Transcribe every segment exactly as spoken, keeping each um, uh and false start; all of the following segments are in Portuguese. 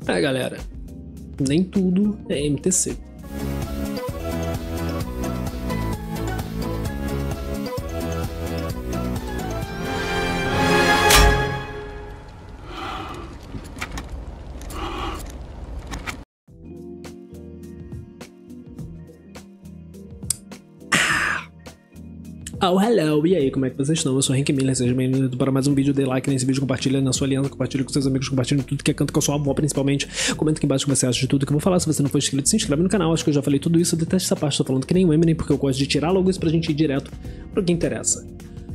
É, galera, nem tudo é M T C. Oh, hello! E aí, como é que vocês estão? Eu sou o Henk Miller, seja bem-vindo para mais um vídeo. Dê like nesse vídeo, compartilha na sua aliança, compartilha com seus amigos, compartilha tudo que é canto com a sua avó, principalmente. Comenta aqui embaixo o que você acha de tudo que eu vou falar. Se você não for inscrito, se inscreve no canal. Acho que eu já falei tudo isso. Eu detesto essa parte, tô falando que nem o Eminem, porque eu gosto de tirar logo isso pra gente ir direto pro que interessa.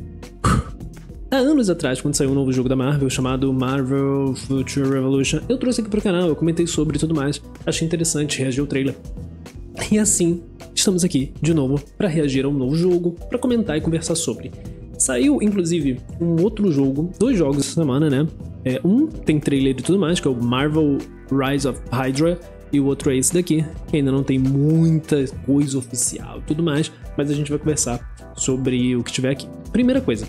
Há anos atrás, quando saiu um novo jogo da Marvel chamado Marvel Future Revolution, eu trouxe aqui pro canal, eu comentei sobre e tudo mais. Achei interessante, reagi ao trailer. E assim, estamos aqui de novo para reagir a um novo jogo, para comentar e conversar sobre. Saiu, inclusive, um outro jogo, dois jogos essa semana, né? É, um tem trailer e tudo mais, que é o Marvel Rise of Hydra, e o outro é esse daqui, que ainda não tem muita coisa oficial e tudo mais, mas a gente vai conversar sobre o que tiver aqui. Primeira coisa,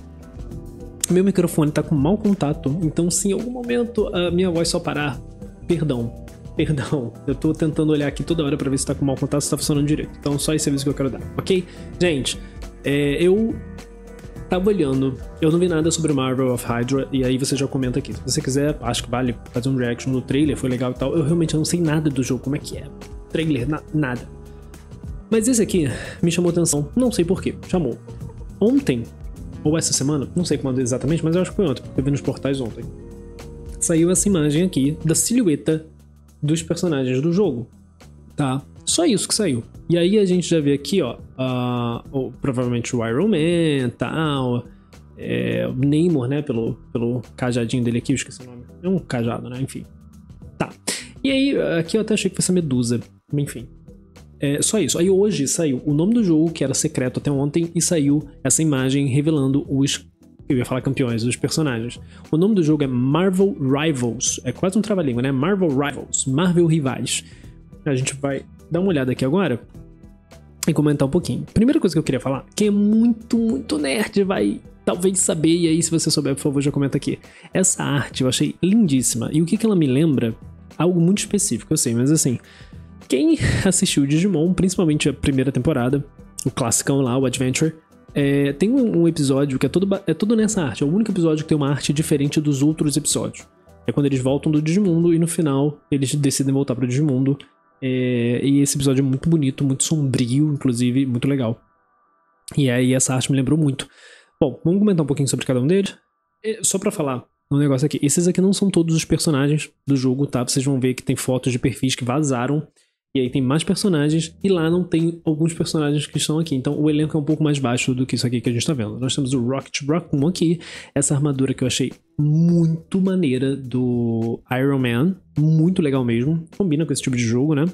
meu microfone tá com mau contato, então se em algum momento a minha voz só parar, perdão. Perdão, eu tô tentando olhar aqui toda hora pra ver se tá com mau contato, se tá funcionando direito. Então só esse aviso que eu quero dar, ok? Gente, é, eu tava olhando, eu não vi nada sobre Marvel of Hydra, e aí você já comenta aqui. Se você quiser, acho que vale fazer um reaction no trailer, foi legal e tal. Eu realmente não sei nada do jogo, como é que é. Trailer, na, nada. Mas esse aqui me chamou atenção, não sei porquê, chamou. Ontem, ou essa semana, não sei quando exatamente, mas eu acho que foi ontem, eu vi nos portais ontem. Saiu essa imagem aqui da silhueta dos personagens do jogo, tá? Só isso que saiu. E aí a gente já vê aqui, ó, uh, oh, provavelmente o Iron Man, tal, é, o Namor, né, pelo, pelo cajadinho dele aqui, eu esqueci o nome. É um cajado, né, enfim. Tá. E aí, aqui eu até achei que fosse a Medusa, enfim. É, só isso. Aí hoje saiu o nome do jogo, que era secreto até ontem, e saiu essa imagem revelando os... Eu ia falar campeões, os personagens. O nome do jogo é Marvel Rivals. É quase um trava-língua, né? Marvel Rivals. Marvel Rivais. A gente vai dar uma olhada aqui agora e comentar um pouquinho. Primeira coisa que eu queria falar, quem é muito, muito nerd vai talvez saber, e aí se você souber, por favor, já comenta aqui. Essa arte eu achei lindíssima. E o que, que ela me lembra? Algo muito específico, eu sei, mas assim... Quem assistiu Digimon, principalmente a primeira temporada, o classicão lá, o Adventure... É, tem um, um episódio que é todo, é todo nessa arte. É o único episódio que tem uma arte diferente dos outros episódios. É quando eles voltam do Digimundo e no final eles decidem voltar pro Digimundo. É, e esse episódio é muito bonito, muito sombrio, inclusive, muito legal. E aí essa arte me lembrou muito. Bom, vamos comentar um pouquinho sobre cada um deles. É, só pra falar um negócio aqui. Esses aqui não são todos os personagens do jogo, tá? Vocês vão ver que tem fotos de perfis que vazaram. E aí tem mais personagens, e lá não tem alguns personagens que estão aqui. Então o elenco é um pouco mais baixo do que isso aqui que a gente tá vendo. Nós temos o Rocket Raccoon aqui, essa armadura que eu achei muito maneira do Iron Man, muito legal mesmo, combina com esse tipo de jogo, né?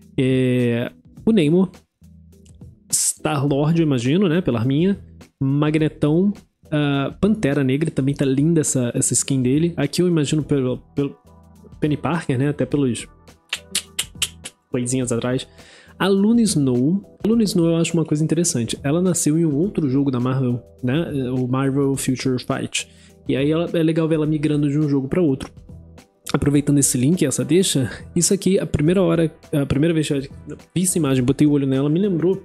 É... O Namor, Star-Lord, eu imagino, né, pela arminha, Magnetão, uh, Pantera Negra, também tá linda essa, essa skin dele. Aqui eu imagino pelo, pelo Penny Parker, né, até pelos... coisinhas atrás. A Luna Snow. A Luna Snow eu acho uma coisa interessante. Ela nasceu em um outro jogo da Marvel, né? O Marvel Future Fight. E aí ela, é legal ver ela migrando de um jogo para outro. Aproveitando esse link, essa deixa, isso aqui, a primeira hora, a primeira vez que eu vi essa imagem, botei o olho nela, me lembrou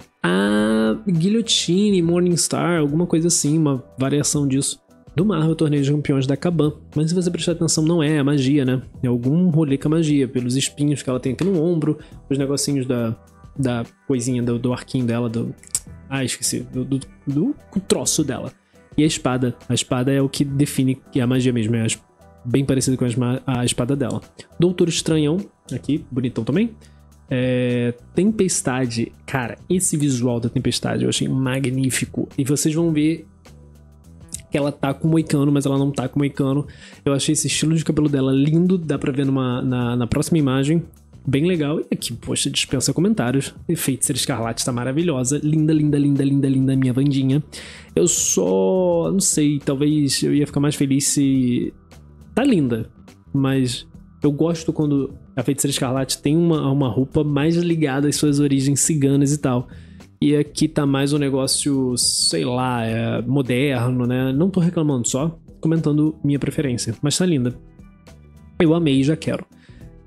a Guillotine, Morningstar, alguma coisa assim, uma variação disso. Do Marvel Torneio de Campeões da Kaban. Mas se você prestar atenção, não é, é magia, né? É algum rolê com a magia, pelos espinhos que ela tem aqui no ombro, os negocinhos da, da coisinha, do, do arquinho dela, do... Ah, esqueci, do, do, do troço dela. E a espada. A espada é o que define que é a magia mesmo, é bem parecido com a, a espada dela. Doutor Estranhão, aqui, bonitão também. É, Tempestade, cara, esse visual da Tempestade eu achei magnífico. E vocês vão ver que ela tá com moicano, mas ela não tá com moicano. Eu achei esse estilo de cabelo dela lindo, dá pra ver numa, na, na próxima imagem. Bem legal. E aqui, poxa, dispensa comentários. Feiticeira Escarlate tá maravilhosa. Linda, linda, linda, linda, linda, minha Wandinha. Eu só... não sei, talvez eu ia ficar mais feliz se... Tá linda, mas eu gosto quando a Feiticeira Escarlate tem uma, uma roupa mais ligada às suas origens ciganas e tal. E aqui tá mais um negócio, sei lá, é, moderno, né? Não tô reclamando, só comentando minha preferência. Mas tá linda. Eu amei e já quero.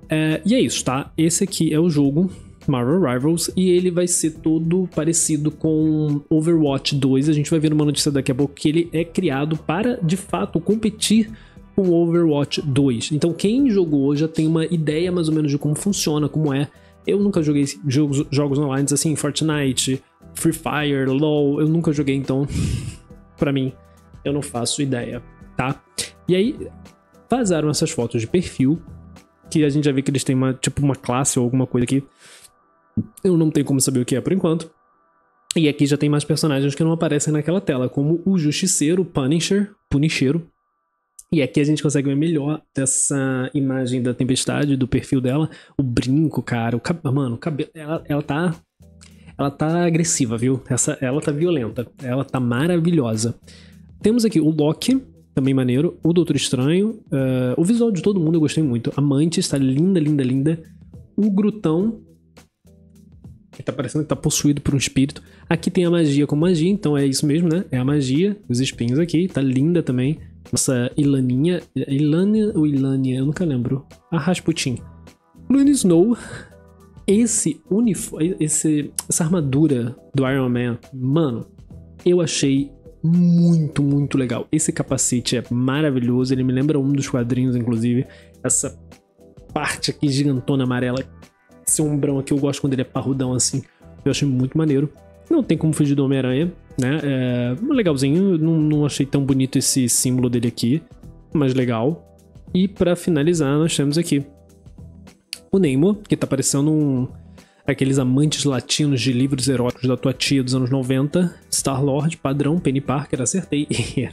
é, e é isso, tá? Esse aqui é o jogo Marvel Rivals e ele vai ser todo parecido com Overwatch dois. A gente vai ver numa notícia daqui a pouco que ele é criado para, de fato, competir com Overwatch dois. Então quem jogou já tem uma ideia mais ou menos de como funciona, como é. Eu nunca joguei jogos, jogos online assim, Fortnite, Free Fire, LoL, eu nunca joguei, então pra mim eu não faço ideia, tá? E aí vazaram essas fotos de perfil, que a gente já vê que eles têm uma, tipo uma classe ou alguma coisa aqui. Eu não tenho como saber o que é por enquanto. E aqui já tem mais personagens que não aparecem naquela tela, como o Justiceiro, Punisher, Punicheiro. E aqui a gente consegue ver melhor dessa imagem da Tempestade, do perfil dela. O brinco, cara, o cabelo, mano, o cabelo, ela, ela tá... Ela tá agressiva, viu? Essa, ela tá violenta. Ela tá maravilhosa. Temos aqui o Loki, também maneiro. O Doutor Estranho. Uh, o visual de todo mundo eu gostei muito. A Mantis tá linda, linda, linda. O Grutão, que tá parecendo que tá possuído por um espírito. Aqui tem a magia com magia, então é isso mesmo, né? É a magia. Os espinhos aqui. Tá linda também. Nossa Ilaninha. Ilania ou Ilania? Eu nunca lembro. A Rasputin. Lune Snow. Esse uniforme, esse, essa armadura do Iron Man, mano, eu achei muito, muito legal. Esse capacete é maravilhoso, ele me lembra um dos quadrinhos, inclusive. Essa parte aqui gigantona amarela, esse ombrão aqui, eu gosto quando ele é parrudão assim. Eu achei muito maneiro. Não tem como fugir do Homem-Aranha, né? É legalzinho, não, não achei tão bonito esse símbolo dele aqui, mas legal. E pra finalizar, nós temos aqui o Namor, que tá parecendo um... aqueles amantes latinos de livros eróticos da tua tia dos anos noventa. Star-Lord, padrão, Penny Parker, acertei.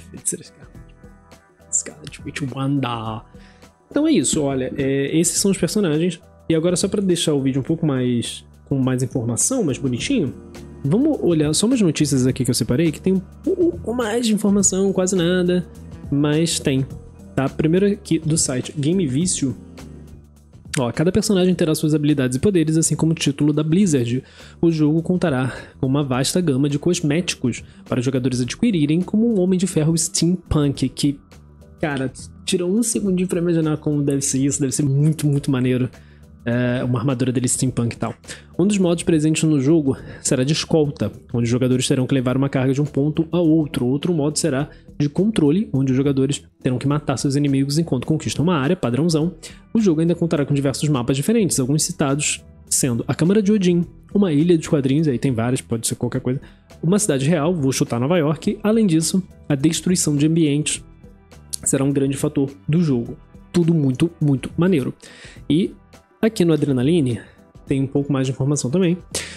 Scarlet Witch Wanda. Então é isso, olha, é, esses são os personagens. E agora só pra deixar o vídeo um pouco mais... com mais informação, mais bonitinho, vamos olhar só umas notícias aqui que eu separei, que tem um pouco mais de informação, quase nada, mas tem, tá? Primeiro aqui do site Game Vício. Ó, cada personagem terá suas habilidades e poderes, assim como o título da Blizzard. O jogo contará com uma vasta gama de cosméticos para os jogadores adquirirem, como um Homem de Ferro Steampunk, que, cara, tira um segundinho pra imaginar como deve ser isso, deve ser muito, muito maneiro. É, uma armadura dele steampunk e tal. Um dos modos presentes no jogo será de escolta, onde os jogadores terão que levar uma carga de um ponto a outro. Outro modo será de controle, onde os jogadores terão que matar seus inimigos enquanto conquistam uma área, padrãozão. O jogo ainda contará com diversos mapas diferentes, alguns citados sendo a Câmara de Odin, uma ilha dos quadrinhos, aí tem várias, pode ser qualquer coisa, uma cidade real, vou chutar Nova York. Além disso, a destruição de ambientes será um grande fator do jogo. Tudo muito, muito maneiro. E aqui no Adrenaline tem um pouco mais de informação também.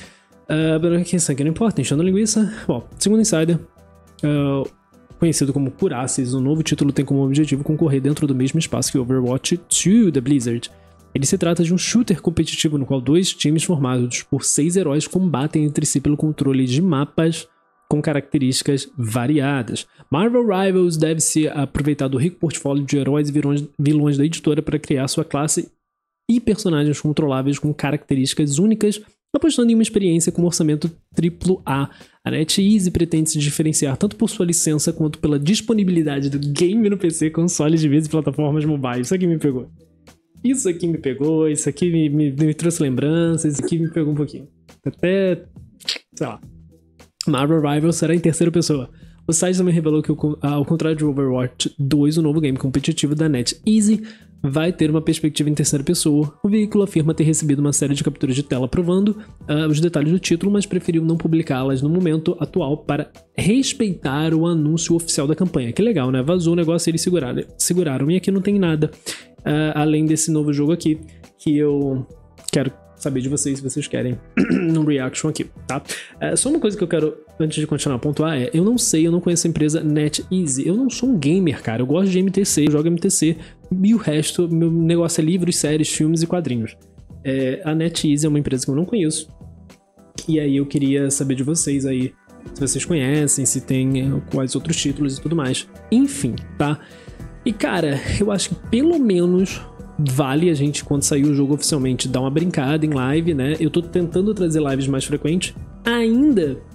Uh, que isso aqui não importa, enchendo a linguiça. Bom, segundo Insider, uh, conhecido como Curaces, o novo título tem como objetivo concorrer dentro do mesmo espaço que Overwatch dois da Blizzard. Ele se trata de um shooter competitivo no qual dois times formados por seis heróis combatem entre si pelo controle de mapas com características variadas. Marvel Rivals deve se aproveitar do rico portfólio de heróis e vilões, vilões da editora para criar sua classe e personagens controláveis com características únicas, apostando em uma experiência com um orçamento triplo A. A NetEase pretende se diferenciar tanto por sua licença quanto pela disponibilidade do game no P C, consoles de mesa e plataformas mobile. Isso aqui me pegou. Isso aqui me pegou, isso aqui me, me, me trouxe lembranças, isso aqui me pegou um pouquinho. Até, sei lá. Marvel Rivals será em terceira pessoa. O site também revelou que, ao contrário de Overwatch dois, o novo game competitivo da NetEase vai ter uma perspectiva em terceira pessoa. O veículo afirma ter recebido uma série de capturas de tela provando uh, os detalhes do título, mas preferiu não publicá-las no momento atual para respeitar o anúncio oficial da campanha. Que legal, né? Vazou o negócio e eles seguraram. seguraram. E aqui não tem nada uh, além desse novo jogo aqui, que eu quero saber de vocês, se vocês querem um reaction aqui, tá? Uh, só uma coisa que eu quero, antes de continuar a pontuar, é, eu não sei, eu não conheço a empresa NetEase. Eu não sou um gamer, cara. Eu gosto de M T C, eu jogo M T C, e o resto, meu negócio é livros, séries, filmes e quadrinhos. É, a NetEase é uma empresa que eu não conheço. E aí eu queria saber de vocês aí, se vocês conhecem, se tem quais outros títulos e tudo mais. Enfim, tá? E cara, eu acho que pelo menos vale a gente, quando sair o jogo oficialmente, dar uma brincada em live, né? Eu tô tentando trazer lives mais frequentes, ainda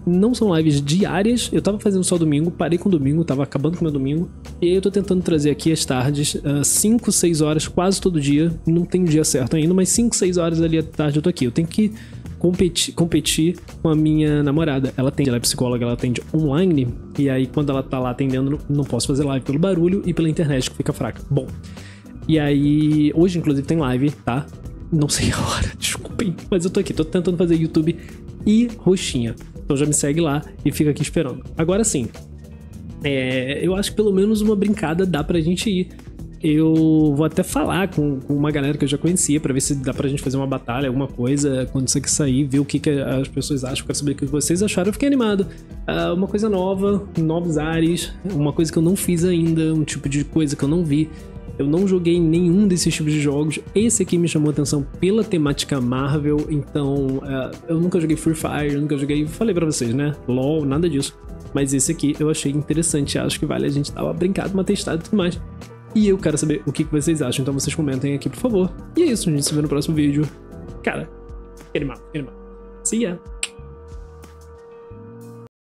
não são lives diárias, eu tava fazendo só domingo, parei com domingo, tava acabando com meu domingo, e aí eu tô tentando trazer aqui as tardes, cinco, seis horas, quase todo dia, não tem dia certo ainda, mas cinco, seis horas ali à tarde eu tô aqui. Eu tenho que competir, competir com a minha namorada. Ela atende, ela é psicóloga, ela atende online, e aí quando ela tá lá atendendo, não posso fazer live pelo barulho e pela internet que fica fraca. Bom, e aí, hoje inclusive tem live, tá? Não sei a hora, desculpem, mas eu tô aqui, tô tentando fazer YouTube e roxinha. Então já me segue lá e fica aqui esperando. Agora sim, é, eu acho que pelo menos uma brincada dá pra gente ir. Eu vou até falar com, com uma galera que eu já conhecia pra ver se dá pra gente fazer uma batalha, alguma coisa, quando isso aqui sair, ver o que, que as pessoas acham, quero saber o que vocês acharam. Eu fiquei animado. Uh, uma coisa nova, novos ares, uma coisa que eu não fiz ainda, um tipo de coisa que eu não vi. Eu não joguei nenhum desses tipos de jogos. Esse aqui me chamou a atenção pela temática Marvel, então uh, eu nunca joguei Free Fire, eu nunca joguei, falei pra vocês, né? LOL, nada disso. Mas esse aqui eu achei interessante, acho que vale a gente dar uma brincada, uma testada e tudo mais. E eu quero saber o que vocês acham, então vocês comentem aqui, por favor. E é isso, a gente se vê no próximo vídeo. Cara, que animal, que animal. See ya!